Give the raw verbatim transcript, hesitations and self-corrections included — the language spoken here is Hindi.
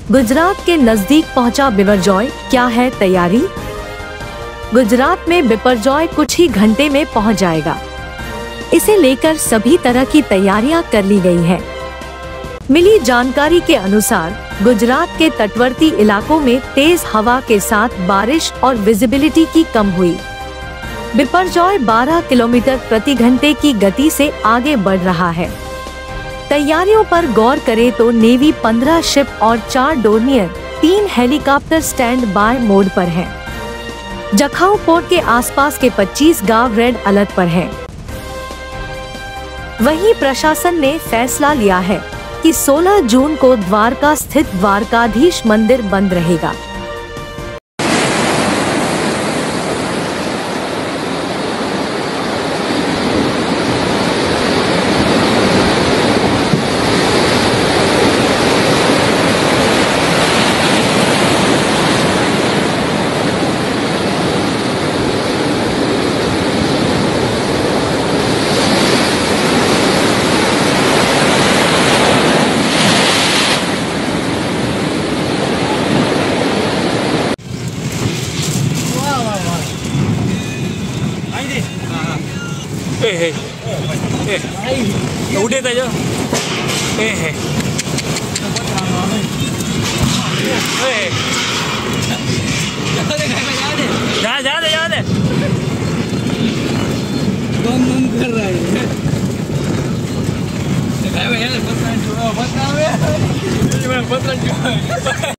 गुजरात के नजदीक पहुंचा बिपरजॉय, क्या है तैयारी? गुजरात में बिपरजॉय कुछ ही घंटे में पहुंच जाएगा। इसे लेकर सभी तरह की तैयारियां कर ली गई हैं। मिली जानकारी के अनुसार गुजरात के तटवर्ती इलाकों में तेज हवा के साथ बारिश और विजिबिलिटी की कम हुई। बिपरजॉय बारह किलोमीटर प्रति घंटे की गति से आगे बढ़ रहा है। तैयारियों पर गौर करें तो नेवी पंद्रह शिप और चार डोर्नियर, तीन हेलीकॉप्टर स्टैंड बाय मोड पर हैं। जखाऊ पोर्ट के आसपास के पच्चीस गांव रेड अलर्ट पर हैं। वहीं प्रशासन ने फैसला लिया है कि सोलह जून को द्वारका स्थित द्वारकाधीश मंदिर बंद रहेगा। ए हे ए उठे ता जो ए हे ए जा जा दे जा दे कौन मन कर रहा है भाई भैया पता नहीं जो पता है मैं पता नहीं